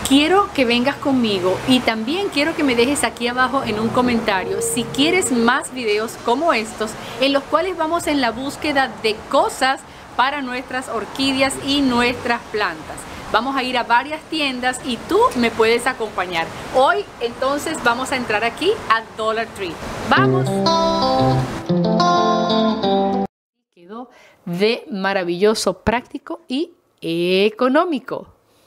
Quiero que vengas conmigo y también quiero que me dejes aquí abajo en un comentario si quieres más videos como estos en los cuales vamos en la búsqueda de cosas para nuestras orquídeas y nuestras plantas. Vamos a ir a varias tiendas y tú me puedes acompañar. Hoy entonces vamos a entrar aquí a Dollar Tree. ¡Vamos! Quedó de maravilloso, práctico y económico.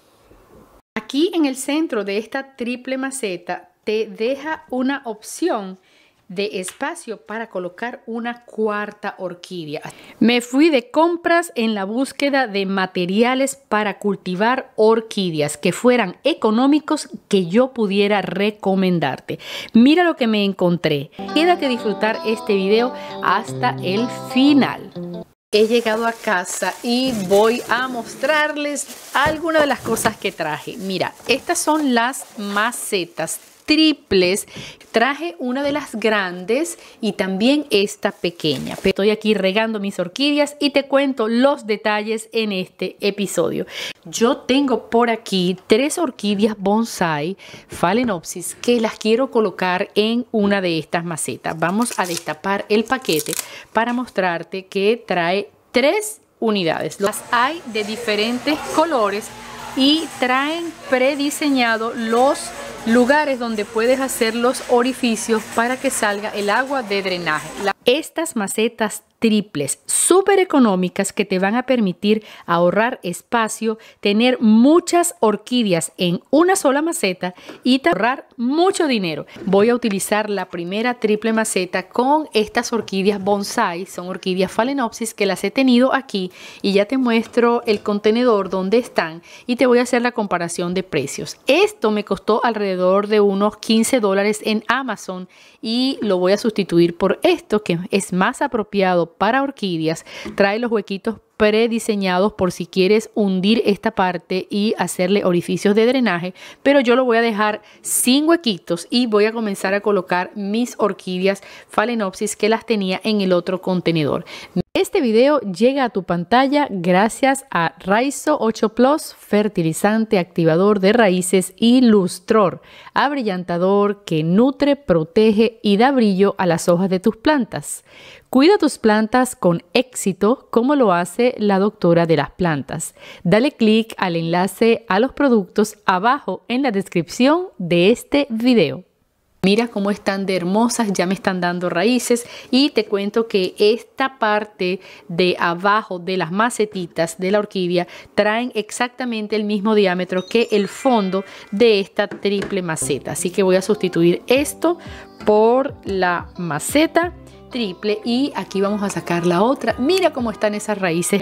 Aquí en el centro de esta triple maceta te deja una opción de espacio para colocar una cuarta orquídea. Me fui de compras en la búsqueda de materiales para cultivar orquídeas que fueran económicos, que yo pudiera recomendarte. Mira lo que me encontré. Quédate a disfrutar este video hasta el final. He llegado a casa y voy a mostrarles algunas de las cosas que traje. Mira, estas son las macetas triples. Traje una de las grandes y también esta pequeña. Estoy aquí regando mis orquídeas y te cuento los detalles en este episodio. Yo tengo por aquí 3 orquídeas bonsai Phalaenopsis que las quiero colocar en una de estas macetas. Vamos a destapar el paquete para mostrarte que trae 3 unidades. Las hay de diferentes colores y traen prediseñados los lugares donde puedes hacer los orificios para que salga el agua de drenaje. Estas macetas triples súper económicas que te van a permitir ahorrar espacio, tener muchas orquídeas en una sola maceta y ahorrar mucho dinero. Voy a utilizar la primera triple maceta con estas orquídeas bonsai. Son orquídeas Phalaenopsis que las he tenido aquí y ya te muestro el contenedor donde están y te voy a hacer la comparación de precios. Esto me costó alrededor de unos $15 en Amazon y lo voy a sustituir por esto que es más apropiado para orquídeas. Trae los huequitos prediseñados por si quieres hundir esta parte y hacerle orificios de drenaje, pero yo lo voy a dejar sin huequitos y voy a comenzar a colocar mis orquídeas Phalaenopsis que las tenía en el otro contenedor. Este video llega a tu pantalla gracias a Raizo 8 Plus, fertilizante, activador de raíces y lustror, abrillantador que nutre, protege y da brillo a las hojas de tus plantas. Cuida tus plantas con éxito como lo hace la doctora de las plantas. Dale clic al enlace a los productos abajo en la descripción de este video. Mira cómo están de hermosas, ya me están dando raíces y te cuento que esta parte de abajo de las macetitas de la orquídea traen exactamente el mismo diámetro que el fondo de esta triple maceta. Así que voy a sustituir esto por la maceta triple y aquí vamos a sacar la otra. Mira cómo están esas raíces.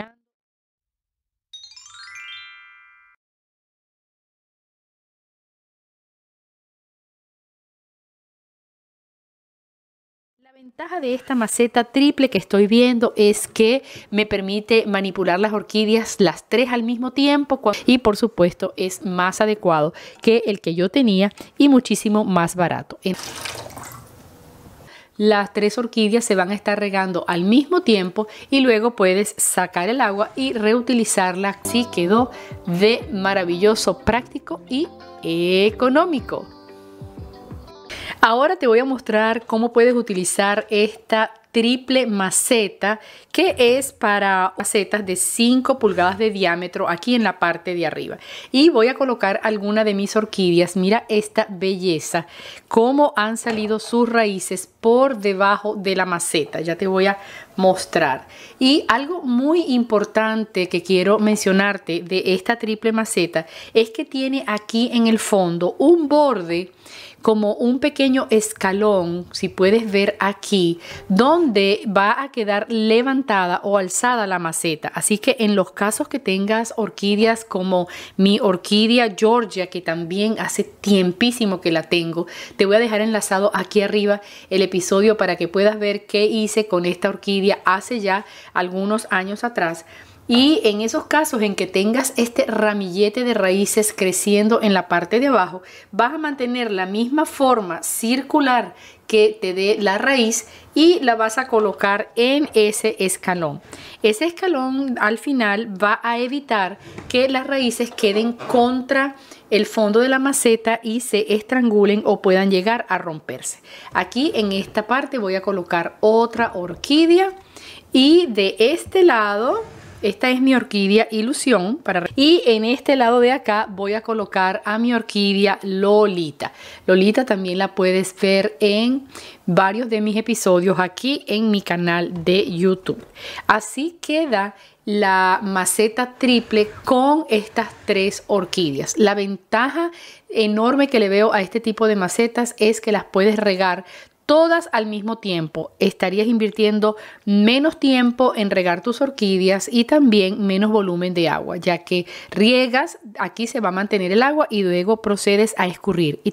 La ventaja de esta maceta triple que estoy viendo es que me permite manipular las orquídeas las 3 al mismo tiempo y por supuesto es más adecuado que el que yo tenía y muchísimo más barato. Las 3 orquídeas se van a estar regando al mismo tiempo y luego puedes sacar el agua y reutilizarla. Así quedó de maravilloso, práctico y económico. Ahora te voy a mostrar cómo puedes utilizar esta triple maceta que es para macetas de 5 pulgadas de diámetro aquí en la parte de arriba. Y voy a colocar alguna de mis orquídeas. Mira esta belleza, cómo han salido sus raíces por debajo de la maceta. Ya te voy a mostrar. Y algo muy importante que quiero mencionarte de esta triple maceta es que tiene aquí en el fondo un borde como un pequeño escalón, si puedes ver aquí, donde va a quedar levantada o alzada la maceta. Así que en los casos que tengas orquídeas como mi orquídea Georgia, que también hace tiempísimo que la tengo, te voy a dejar enlazado aquí arriba el episodio para que puedas ver qué hice con esta orquídea hace ya algunos años atrás. Y en esos casos en que tengas este ramillete de raíces creciendo en la parte de abajo, vas a mantener la misma forma circular que te dé la raíz y la vas a colocar en ese escalón. Ese escalón al final va a evitar que las raíces queden contra el fondo de la maceta y se estrangulen o puedan llegar a romperse. Aquí en esta parte voy a colocar otra orquídea y de este lado, esta es mi orquídea Ilusión. Y en este lado de acá voy a colocar a mi orquídea Lolita. Lolita también la puedes ver en varios de mis episodios aquí en mi canal de YouTube. Así queda la maceta triple con estas 3 orquídeas. La ventaja enorme que le veo a este tipo de macetas es que las puedes regar todas al mismo tiempo. Estarías invirtiendo menos tiempo en regar tus orquídeas y también menos volumen de agua, ya que riegas, aquí se va a mantener el agua y luego procedes a escurrir.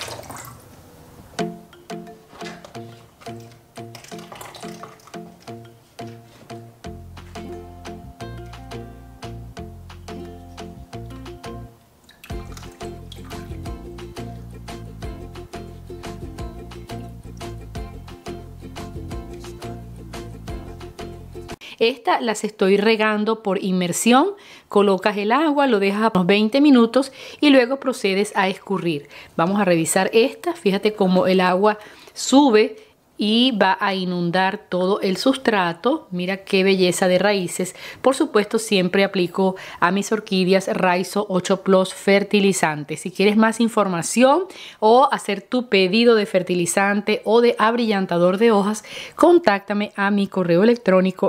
Estas las estoy regando por inmersión. Colocas el agua, lo dejas a unos 20 minutos y luego procedes a escurrir. Vamos a revisar esta. Fíjate cómo el agua sube y va a inundar todo el sustrato. Mira qué belleza de raíces. Por supuesto, siempre aplico a mis orquídeas Raizo 8 Plus fertilizante. Si quieres más información o hacer tu pedido de fertilizante o de abrillantador de hojas, contáctame a mi correo electrónico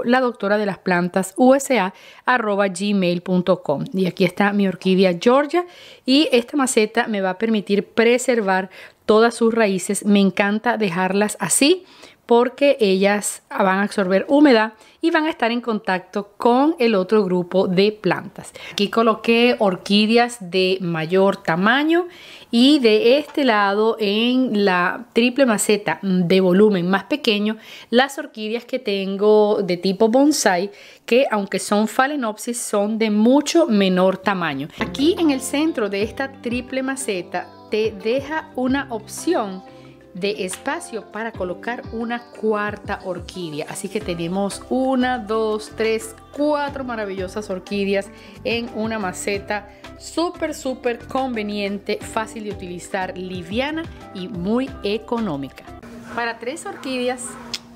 ladoctoradelasplantas.usa@gmail.com. Y aquí está mi orquídea Georgia y esta maceta me va a permitir preservar todas sus raíces. Me encanta dejarlas así porque ellas van a absorber humedad y van a estar en contacto con el otro grupo de plantas. Aquí coloqué orquídeas de mayor tamaño y de este lado, en la triple maceta de volumen más pequeño, las orquídeas que tengo de tipo bonsai, que aunque son phalaenopsis, son de mucho menor tamaño. Aquí en el centro de esta triple maceta te deja una opción de espacio para colocar una cuarta orquídea. Así que tenemos 1, 2, 3, 4 maravillosas orquídeas en una maceta súper conveniente, fácil de utilizar, liviana y muy económica. Para 3 orquídeas.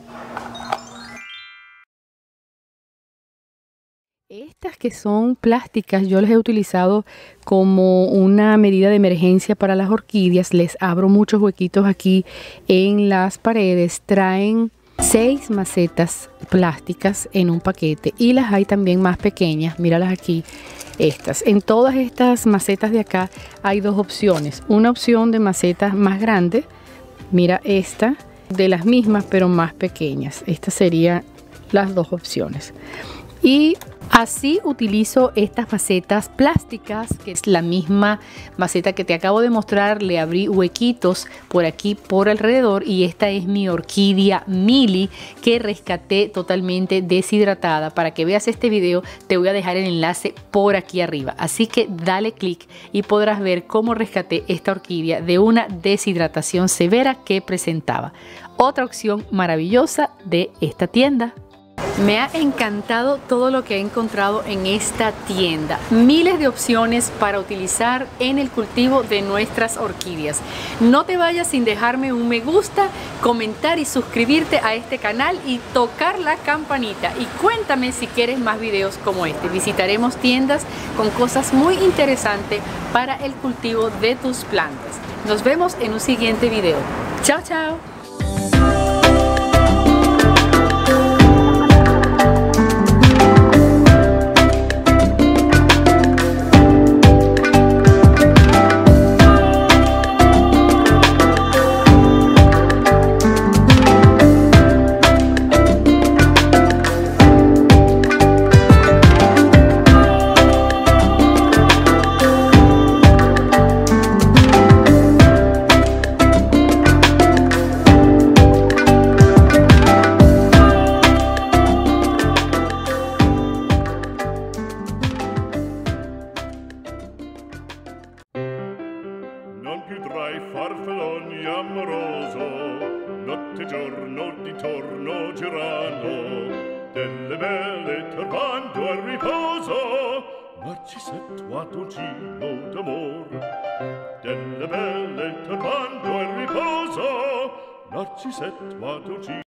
Estas que son plásticas yo las he utilizado como una medida de emergencia para las orquídeas. Les abro muchos huequitos aquí en las paredes. Traen 6 macetas plásticas en un paquete y las hay también más pequeñas. Míralas aquí, estas. En todas estas macetas de acá hay 2 opciones. Una opción de macetas más grandes. Mira esta, de las mismas pero más pequeñas. Estas serían las 2 opciones. Y así utilizo estas macetas plásticas, que es la misma maceta que te acabo de mostrar. Le abrí huequitos por aquí, por alrededor, y esta es mi orquídea Mili que rescaté totalmente deshidratada. Para que veas este video te voy a dejar el enlace por aquí arriba, así que dale clic y podrás ver cómo rescaté esta orquídea de una deshidratación severa que presentaba. Otra opción maravillosa de esta tienda. Me ha encantado todo lo que he encontrado en esta tienda. Miles de opciones para utilizar en el cultivo de nuestras orquídeas. No te vayas sin dejarme un me gusta, comentar y suscribirte a este canal y tocar la campanita. Y cuéntame si quieres más videos como este. Visitaremos tiendas con cosas muy interesantes para el cultivo de tus plantas. Nos vemos en un siguiente video. Chao, chao. tra i farfalloni amoroso, notte e giorno d'intorno girano, delle belle turbando al riposo, Narcisetto Adolgino d'amor. Delle belle turbando al riposo, Narcisetto Adolgino.